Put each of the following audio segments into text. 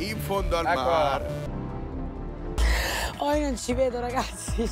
in fondo al mar. Oh, io non ci vedo, ragazzi.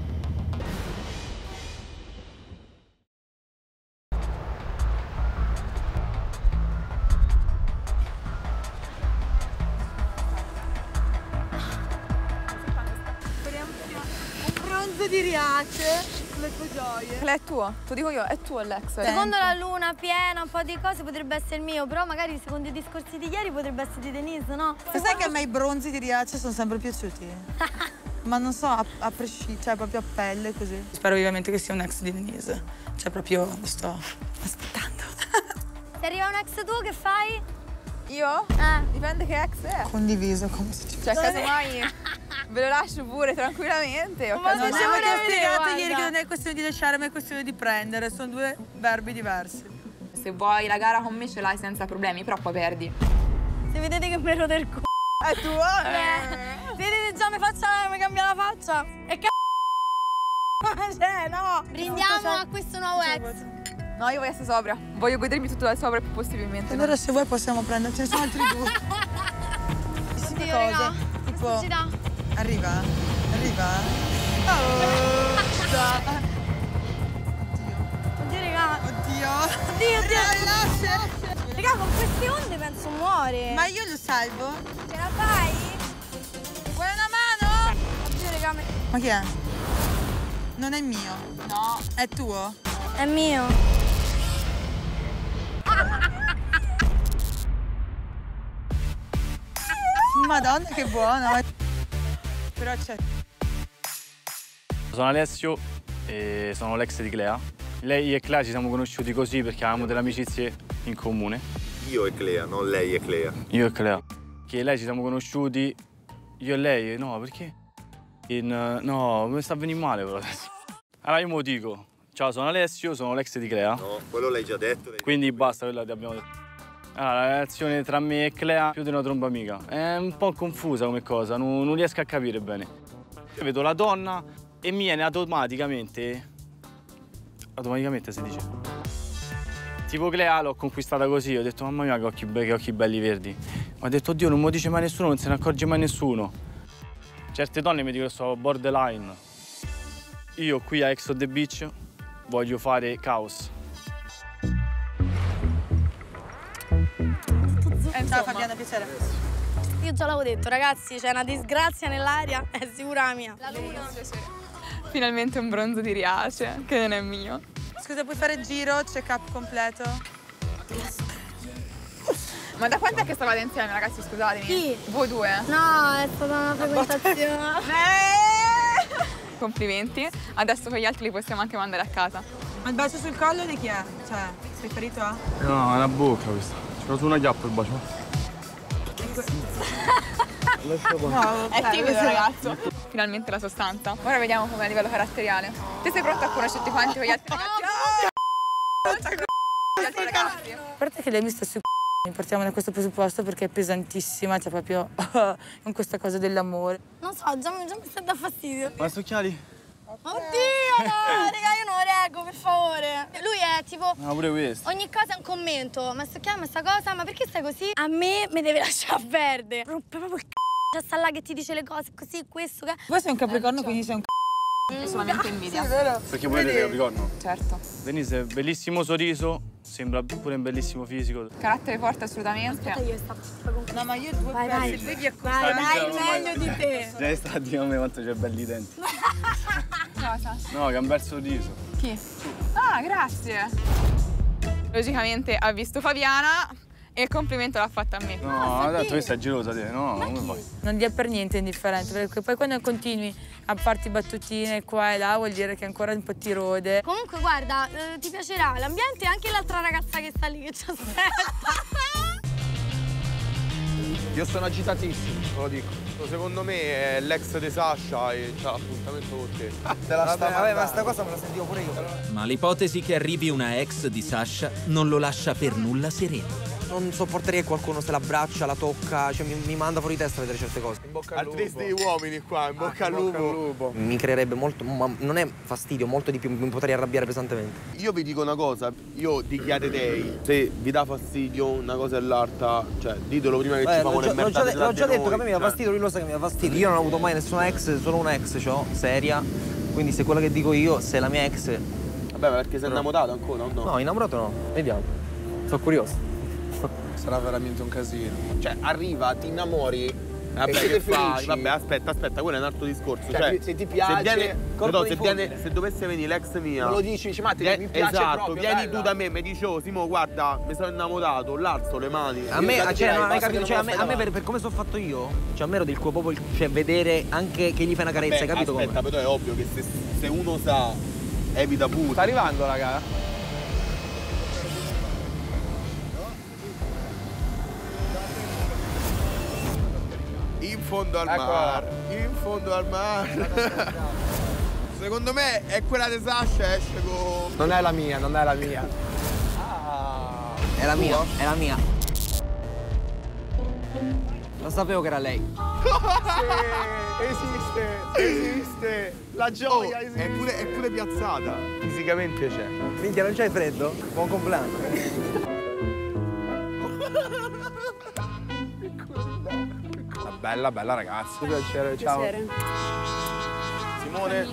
Di Riace, le tue gioie. È tuo, te lo dico io, è tuo l'ex. Secondo la luna piena, un po' di cose potrebbe essere il mio, però magari secondo i discorsi di ieri potrebbe essere di Denise, no? Tu sai che a me i bronzi di Riace sono sempre piaciuti? Ma non so, a prescindere, cioè proprio a pelle così. Spero vivamente che sia un ex di Denise. Cioè proprio lo sto aspettando. Se arriva un ex tu, che fai? Io? Dipende che ex è. Condiviso, come si dice. Cioè, casomai ve lo lascio pure tranquillamente. Ma non ti ho spiegato ieri che non è questione di lasciare, ma è questione di prendere. Sono due verbi diversi. Se vuoi la gara con me ce l'hai senza problemi, però poi perdi. Se vedete che mi rode il c***o. È tuo? Vedete già mi cambia la faccia. E cioè, no. Brindiamo a questo nuovo ex. No, io voglio essere sobria. Voglio godermi tutto da sopra il più possibilmente. Allora se vuoi possiamo prendere, ce ne sono altri due. Oddio, raga. Tipo, Velocità. arriva? Arriva? Oh, Oddio, raga. oddio. Oddio. Lascia. Raga, con queste onde penso muore. Ma io lo salvo? Ce la fai? Vuoi una mano? Oddio, raga. Ma chi è? Non è mio. No. È tuo? È mio. Madonna che buono. Però c'è. Sono Alessio e sono l'ex di Clea. Lei e Clea ci siamo conosciuti così perché avevamo delle amicizie in comune. Io e Clea, non lei e Clea. Io e Clea. Che lei ci siamo conosciuti, io e lei, no, perché? No, mi sta venendo male però adesso. Allora io mo dico, ciao, sono Alessio, sono l'ex di Clea. No, quello l'hai già detto. Quindi basta, quello che abbiamo detto. Allora, la relazione tra me e Clea più di una tromba amica. È un po' confusa come cosa, non riesco a capire bene. Io vedo la donna e mi viene automaticamente si dice. Tipo Clea l'ho conquistata così, ho detto mamma mia che occhi belli verdi. Ho detto oddio non me lo dice mai nessuno, non se ne accorge mai nessuno. Certe donne mi dicono che sono borderline. Io qui a Ex on the Beach voglio fare caos. Ciao Fabiana, piacere. Io già l'avevo detto, ragazzi, c'è una disgrazia nell'aria, è sicura la mia. La luna. Finalmente un bronzo di Riace, che non è mio. Scusa, puoi fare il giro, check-up completo? Ma da quant'è che stavate insieme, ragazzi, scusatemi? Chi? Voi due? No, è stata una frequentazione. Complimenti. Adesso con gli altri li possiamo anche mandare a casa. Ma il bacio sul collo di chi è? Cioè, sei ferito a? No, è una bocca questa. C'era su una chiappa il bacio. No, È timido, ragazzo. Finalmente la sostanza. Ora vediamo com'è a livello caratteriale. Te sei pronta a conoscere tutti quanti con gli altri ragazzi? A parte che lei mi sta sui partiamo da questo presupposto perché è pesantissima, cioè proprio con questa cosa dell'amore. Non so, già mi sta dando fastidio. Ma sti occhiali? Oddio, no, raga, io non lo reggo, per favore. Lui è tipo, Ma pure questo. ogni cosa è un commento. Ma sto chiamando questa cosa, ma perché stai così? A me mi deve lasciare perdere. Rompe proprio il c***o, sta là che ti dice le cose così, questo, che... Poi sei un capricorno, quindi sei un È solamente invidia. Sì, vero? Perché voi siete Capricorno? Certo. Denise, bellissimo sorriso, sembra pure un bellissimo fisico. Carattere forte assolutamente. Io stavo No, ma io due Vai, pezzi, vai. poi vi accosto. Vai, dai, diciamo, meglio di te. Lei sta a dire a me quanto c'è belli i denti. Cosa? No, che è un bel sorriso. Chi? Ah, grazie. Logicamente ha visto Fabiana e il complimento l'ha fatto a me. No, ha detto che sei gelosa te, no? Come fai? Non gli è per niente indifferente, perché poi quando continui a farti battutine qua e là vuol dire che ancora un po' ti rode. Comunque, guarda, ti piacerà l'ambiente e anche l'altra ragazza che sta lì che ci aspetta. Io sono agitatissimo, te lo dico. Secondo me è l'ex di Sasha e c'ha l'appuntamento con te. Vabbè, ma sta cosa me la sentivo pure io. Ma l'ipotesi che arrivi una ex di Sasha non lo lascia per nulla sereno. Non sopporterei che qualcuno se l'abbraccia, la tocca, cioè mi manda fuori di testa a vedere certe cose. In bocca al lupo. Altri degli uomini qua, in bocca al lupo. Mi creerebbe molto, ma non è fastidio, molto di più, mi potrei arrabbiare pesantemente. Io vi dico una cosa, io dichiarerei, se vi dà fastidio una cosa e l'altra, cioè ditelo prima che ci famo le merdate. L'ho già detto che a me mi dà fastidio, lui lo sa che mi dà fastidio. Io non ho avuto mai nessuna ex, solo una ex c'ho, seria. Quindi se quello che dico io, se la mia ex... Vabbè, ma perché sei innamorato ancora o no? No, innamorato no. Vediamo. Sono curioso. Sarà veramente un casino. Cioè, arriva, ti innamori. Vabbè, siete felici? Vabbè, aspetta, quello è un altro discorso. Cioè, se ti piace, se dovesse venire l'ex mia. Me lo dici, dici, ma mi piace esatto, proprio, vieni bella. tu da me e mi dici, oh Simo, guarda, mi sono innamorato, l'alzo le mani. A me, cioè, non hai capito, cioè, a me per come sono fatto io, cioè a me ero del tuo proprio, cioè vedere anche che gli fai una carezza, hai capito come? Aspetta, però è ovvio che se uno sa, evita pure. Sta arrivando, raga? In fondo al mar, in fondo al mar. Secondo me è quella di Sasha, esce con... Non è la mia, non è la mia. È la mia, è la mia. Lo sapevo che era lei. Esiste. La gioia esiste. È pure piazzata. Fisicamente c'è. Minchia, non c'hai freddo? Buon compleanno. Bella, bella ragazza. Piacere, ciao. Simone.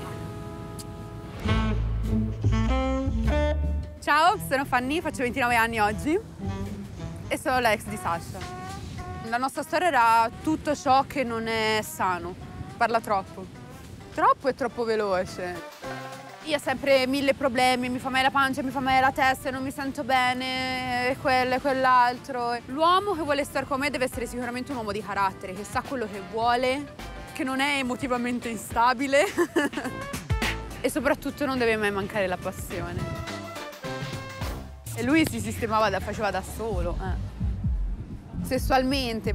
Ciao, sono Fanny, faccio 29 anni oggi e sono l'ex di Sasha. La nostra storia era tutto ciò che non è sano. Parla troppo. Troppo e troppo veloce. Io ho sempre 1000 problemi, mi fa male la pancia, mi fa male la testa, non mi sento bene, e quello e quell'altro. L'uomo che vuole stare con me deve essere sicuramente un uomo di carattere, che sa quello che vuole, che non è emotivamente instabile e soprattutto non deve mai mancare la passione. E lui si sistemava, faceva da solo. Sessualmente.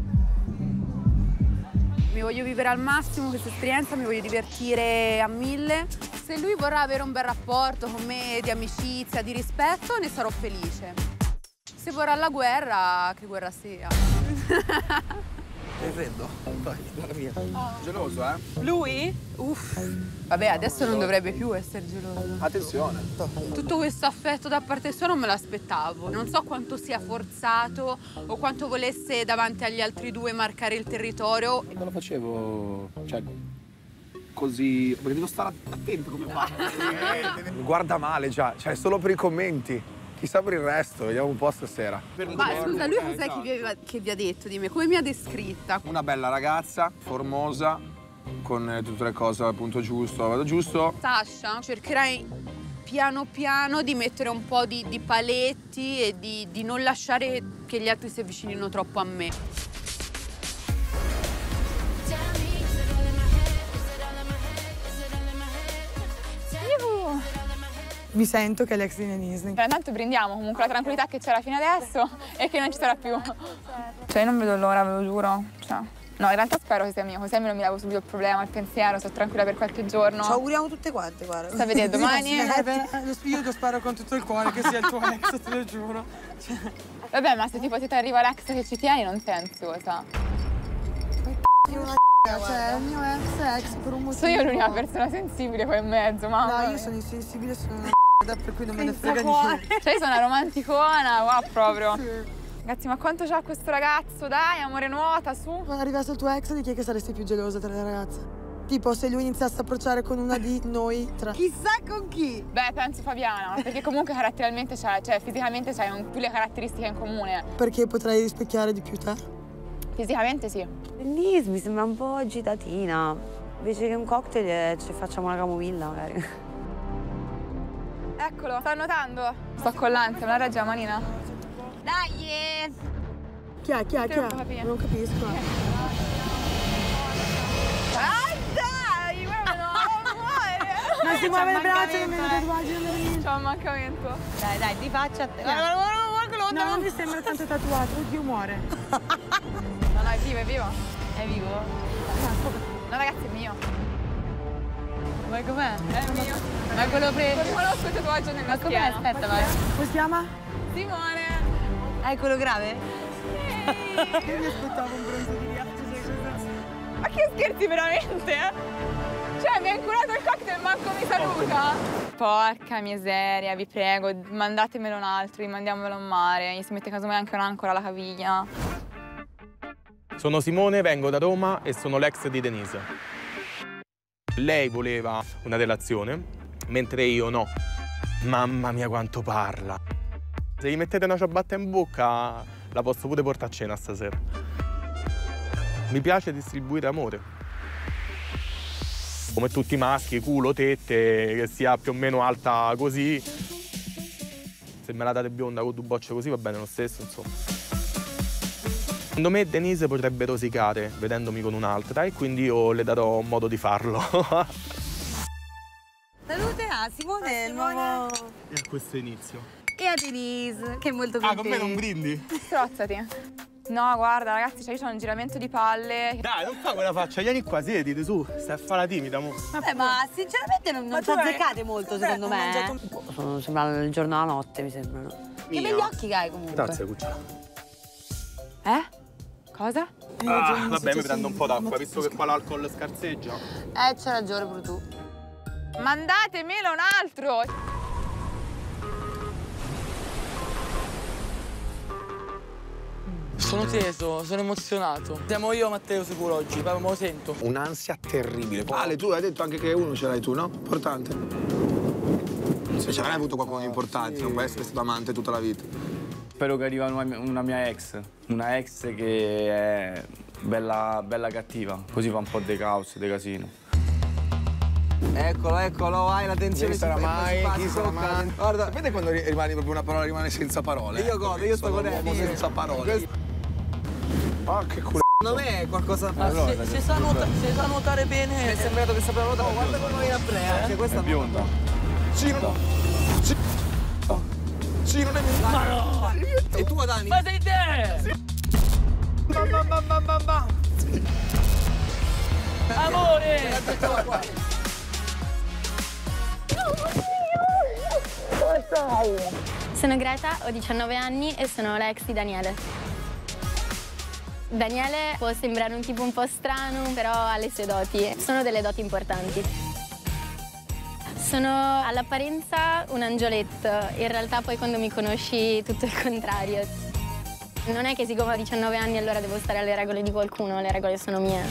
Mi voglio vivere al massimo questa esperienza, mi voglio divertire a 1000. Se lui vorrà avere un bel rapporto con me, di amicizia, di rispetto, ne sarò felice. Se vorrà la guerra, che guerra sia. Hai freddo? Vai, dalla mia. Geloso, eh? Lui? Uff. Vabbè, adesso non dovrebbe più essere geloso. Attenzione. Tutto questo affetto da parte sua non me l'aspettavo. Non so quanto sia forzato o quanto volesse davanti agli altri due marcare il territorio. Non lo facevo, cioè, così, perché devo stare attento come fa. Mi guarda male già, cioè solo per i commenti. Chissà per il resto, vediamo un po' stasera. Ma scusa, lui cos'è che vi ha detto di me? Come mi ha descritta? Una bella ragazza, formosa, con tutte le cose al punto giusto, vado giusto. Sasha, cercherai piano piano di mettere un po' di paletti e di non lasciare che gli altri si avvicinino troppo a me. Mi sento che è l'ex di Denise. Intanto brindiamo comunque la tranquillità che c'era fino adesso e che non ci sarà più. Cioè io non vedo l'ora, ve lo giuro. Cioè, no, in realtà spero che sia mio, così almeno mi lavo subito il problema, il pensiero, sto tranquilla per qualche giorno. Ci auguriamo tutte quante, guarda. Sta vedendo domani. Io lo spero con tutto il cuore che sia il tuo ex, te lo giuro. Vabbè, ma se tipo ti arriva l'ex che ci tieni, non sei ansiosa. Cioè, il mio ex per un motivo. Sono io l'unica persona sensibile qua in mezzo, mamma. No, io sono insensibile, sono una per cui non me ne frega niente. Cioè io sono una romanticona, qua proprio. Sì. Ragazzi, ma quanto c'ha questo ragazzo? Dai, amore, nuota, su. Quando arrivasse il tuo ex, di chi è che saresti più gelosa tra le ragazze? Tipo, se lui iniziasse a approcciare con una di noi tra... Chissà con chi! Beh, penso Fabiana, perché comunque caratterialmente c'è, cioè fisicamente c'hai più le caratteristiche in comune. Perché potrei rispecchiare di più te? Fisicamente sì. Denise mi sembra un po' agitatina. Invece che un cocktail ci facciamo una camomilla magari. Eccolo, sta annotando. Sto con l'ansia, me la regge la manina? Dai! Chi è? Non capisco. Ah, dai! Guarda, no, amore! Non si muove il braccio, non vede i tatuaggi, non vede niente. C'ho un mancamento. Dai, di faccia a te. No, non mi sembra tanto tatuato, oddio muore. No, è vivo, è vivo. È vivo? No, ragazzi, è mio. Ma com'è? È mio. Ma quello preso? Non riconosco il tatuaggio nella schiena. Aspetta, vai. Come si chiama? Simone! È quello grave? Io mi aspettavo un bronzo di ghiaccio. Ma che scherzi veramente? Cioè, mi ha inculato il cocktail, manco mi saluta. Porca miseria, vi prego, mandatemelo un altro, mandiamolo in mare. Gli si mette casomai anche un'ancora alla caviglia. Sono Simone, vengo da Roma e sono l'ex di Denise. Lei voleva una relazione, mentre io no. Mamma mia quanto parla. Se gli mettete una ciabatta in bocca, la posso pure portare a cena stasera. Mi piace distribuire amore. Come tutti i maschi, culo, tette, che sia più o meno alta così. Se me la date bionda con due bocce così va bene lo stesso, insomma. Secondo me Denise potrebbe rosicare vedendomi con un'altra e quindi io le darò un modo di farlo. Salute a Simone, il nuovo... E a questo inizio. E a Denise, che è molto contenta. Ah, con me non brindi? Strozzati. No, guarda, ragazzi, cioè io ho un giramento di palle. Dai, non fa quella faccia, vieni qua, siediti su, stai a fare la timida, mo. Vabbè, ma sinceramente non ci azzeccate molto, secondo me. Sembra il giorno e la notte, mi sembrano. Che begli occhi che hai, comunque. Grazie, cuccia. Cosa? Vabbè, mi prendo un po' d'acqua, visto che qua l'alcol scarseggia. C'è ragione pure tu. Mandatemelo un altro! Sono teso, sono emozionato. Siamo io e Matteo sicuro oggi, proprio me lo sento. Un'ansia terribile. Ale, tu hai detto anche che uno ce l'hai tu, no? Importante. Se ce l'hai avuto qualcuno di importante, non puoi essere stato amante tutta la vita. Spero che arrivi una mia ex che è bella cattiva, così fa un po' di caos, di casino. Eccolo, vai, l'attenzione. Chi sarà mai? Guarda, sapete quando rimani proprio una parola rimane senza parole? Io godo, io sto godendo. Senza parole. Ah, che culo. Secondo me è qualcosa... Se sa nuotare bene... Mi è sembrato che sapeva nuotare. Guarda come viene a play, che questa è bionda. Sì, non è mio. Ma no! E tu, Adani? Ma sei te! Amore! Sono Greta, ho 19 anni e sono l'ex di Daniele. Daniele può sembrare un tipo un po' strano, però ha le sue doti. Sono delle doti importanti. Sono all'apparenza un angioletto, in realtà poi quando mi conosci tutto il contrario. Non è che siccome ho 19 anni allora devo stare alle regole di qualcuno, le regole sono mie.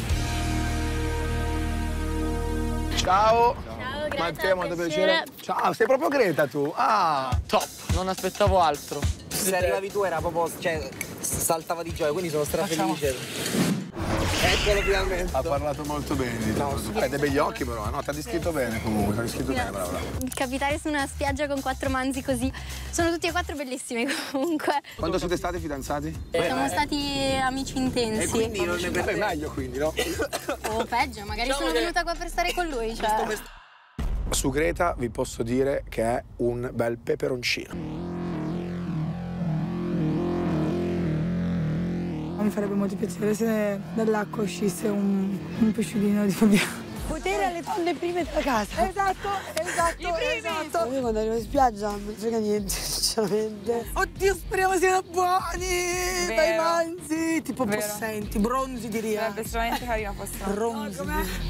Ciao. Ciao, Greta, Matteo, molto piacere. piacere. Ciao, sei proprio Greta tu? Ah. Top, non aspettavo altro. Se arrivavi tu era proprio, cioè, saltava di gioia, quindi sono strafelice. Eccolo finalmente. Ha parlato molto bene di te. Hai dei begli occhi però, no? Ti ha descritto bene comunque, ti ha descritto bene, brava. Capitare su una spiaggia con 4 manzi così, sono tutti e 4 bellissimi comunque. Quando siete stati fidanzati? Siamo stati amici intensi. E quindi non ne Beh, meglio quindi, no? O peggio, magari sono venuta qua per stare con lui, cioè. Su Greta vi posso dire che è un bel peperoncino. Mi farebbe molto piacere se dall'acqua uscisse un pesciolino di Fabiano. Potere alle donne prime della casa. Esatto. Io quando arrivo in spiaggia non mi frega niente, sinceramente. Oddio, speriamo siano buoni! Vero. Dai manzi! Tipo Vero. possenti, bronzi diria. Sarebbe estremamente carino fosse. Bronzi.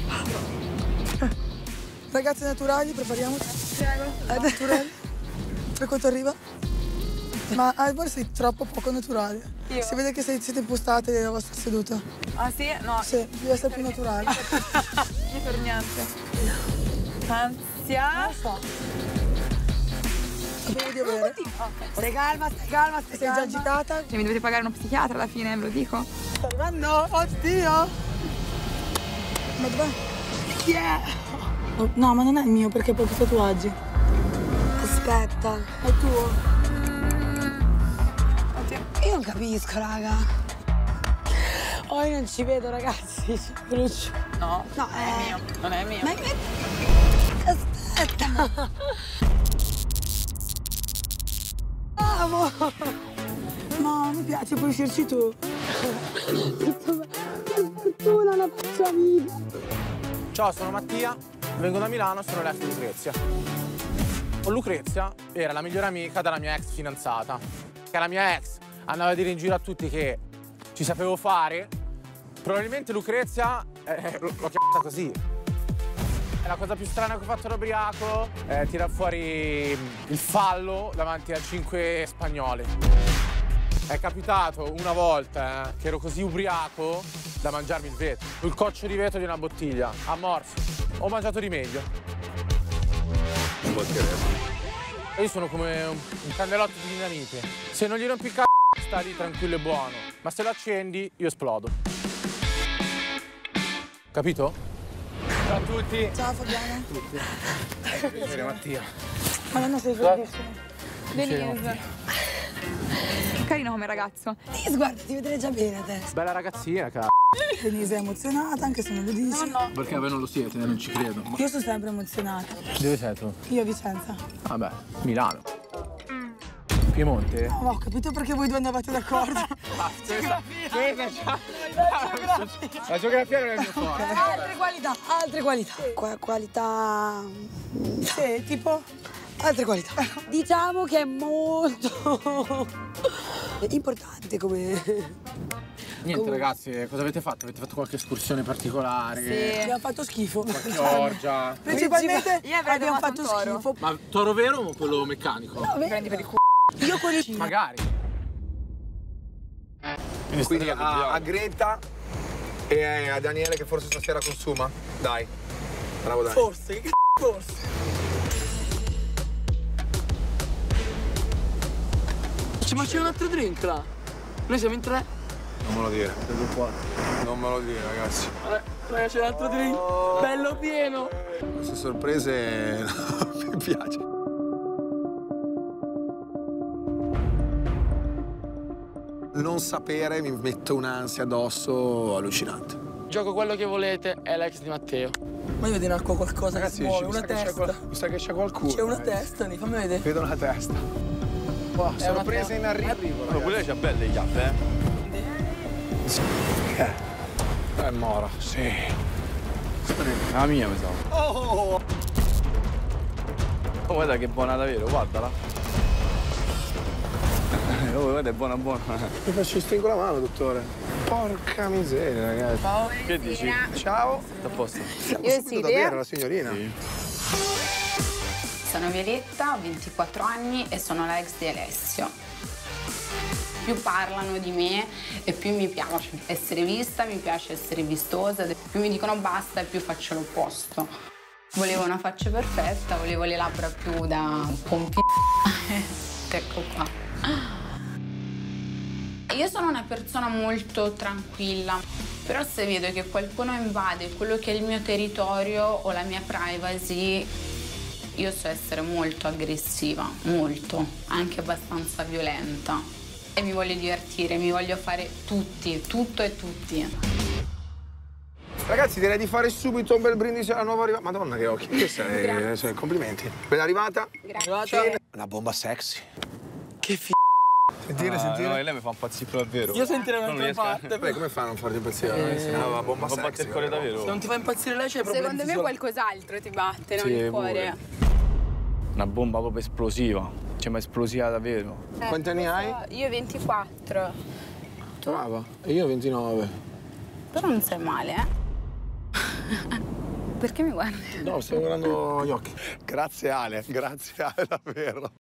Ragazze naturali, prepariamoci. Prego. Naturali. Per quanto arriva? Ma voi sei troppo poco naturale. Io? Si vede che siete impostate nella vostra seduta. Ah sì? No. Sì, deve essere più naturale. Non per niente. Ansia. Non lo so. Sapevo di avere. Stai calma. Sei già agitata? Cioè, mi dovete pagare uno psichiatra alla fine, ve lo dico. Sta arrivando? Oddio! Ma dov'è? Chi è? Oh, no, ma non è il mio perché ho pochi tatuaggi. Aspetta, è tuo? Io non capisco, raga. Oh, io non ci vedo, ragazzi. Brucio. No, no, è mio. Non è mio. Ma aspetta. Amo. No, mi piace, puoi uscirci tu. Che fortuna la faccia vita. Ciao, sono Mattia, vengo da Milano, sono l'ex di Lucrezia. Lucrezia era la migliore amica della mia ex fidanzata. Che la mia ex andavo a dire in giro a tutti che ci sapevo fare. Probabilmente Lucrezia l'ho chiamata così. La cosa più strana che ho fatto da ubriaco è tirar fuori il fallo davanti a 5 spagnole. È capitato una volta che ero così ubriaco da mangiarmi il vetro. Il coccio di vetro di una bottiglia, a morso. Ho mangiato di meglio. Non può credere. Io sono come un candelotto di dinamite. Se non gli rompi il sta lì tranquillo e buono. Ma se lo accendi, io esplodo. Capito? Ciao a tutti. Ciao Fabiano. Piacere Mattia. Madonna, sei bellissimo. Denise. Carino come ragazzo. Denise, guarda, ti vedrei già bene adesso. Bella ragazzina, cazzo. Denise è emozionata, anche se non lo dici. No. Perché voi non lo siete, non ci credo. Io sono sempre emozionata. Dove sei tu? Io a Vicenza. Vabbè, Milano. Piemonte? No, ho capito perché voi due andavate d'accordo. La geografia non è il mio forte. Altre qualità. Qualità... Sì, tipo? Altre qualità. Diciamo che è molto importante come... Niente ragazzi, cosa avete fatto? Avete fatto qualche escursione particolare? Sì. Abbiamo fatto schifo. Qualche orgia? Principalmente Io avrei abbiamo domato fatto un toro. schifo. Ma toro vero o quello meccanico? No, Prendi per il culo. io con le Magari. Quindi a Greta e a Daniele che forse stasera consuma. Dai. Bravo Dani. Forse, Ma c'è un altro drink là. Noi siamo in 3. Non me lo dire. Non me lo dire, ragazzi. Raga, c'è un altro drink. Bello pieno. Queste sorprese mi piace. Non sapere mi mette un'ansia addosso allucinante. Gioco quello che volete, è l'ex di Matteo. Ma io vedo in acqua qualcosa Ragazzi, che si muove, mi una sa che c'è testa. mi sa che c'è qualcuno. C'è una testa lì, fammi vedere. Vedo una testa. Wow, sorpresa in arrivo. Ma pure lei c'ha belle chiappe, È Mora, sì. La mia mi sa. Oh! Oh, guarda che buona davvero, guardala. Oh, guarda, è buona, buona. Mi faccio stingo la mano, dottore. Porca miseria, ragazzi. Ciao. Che dici? Ciao. Sta a posto? Io sì, davvero, la signorina. Sì. Sono Violetta, ho 24 anni e sono la ex di Alessio. Più parlano di me e più mi piace essere vista, mi piace essere vistosa. Più mi dicono basta e più faccio l'opposto. Volevo una faccia perfetta, volevo le labbra più da pompino. Ecco qua. Io sono una persona molto tranquilla, però se vedo che qualcuno invade quello che è il mio territorio o la mia privacy, io so essere molto aggressiva, molto, anche abbastanza violenta. E mi voglio divertire, mi voglio fare tutto e tutti. Ragazzi, direi di fare subito un bel brindisi alla nuova arrivata. Madonna che occhi, che sei? Cioè, complimenti. Ben arrivata. Grazie. La bomba sexy. Che f***. Sentire. No, lei mi fa impazzire davvero. Io sentirei Non un'altra riesco. parte. Beh, come fai a non farti impazzire? La bomba Mi fa sexy. battere il cuore davvero. Se non ti fa impazzire lei c'è problemi Secondo me visuali. qualcos'altro ti batte, non Sì, il cuore. Una bomba proprio esplosiva. Cioè, ma esplosiva davvero. Quanti anni hai? Io 24. Brava. E io 29. Però non sei male, eh? Perché mi guardi? No, stavo guardando gli occhi. Grazie Ale, davvero.